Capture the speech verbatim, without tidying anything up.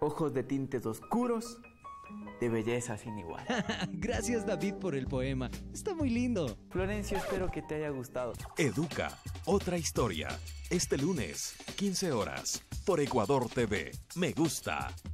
ojos de tintes oscuros, de belleza sin igual. Gracias, David, por el poema. Está muy lindo. Florencio, espero que te haya gustado. Educa, otra historia. Este lunes, quince horas, por Ecuador T V. Me gusta.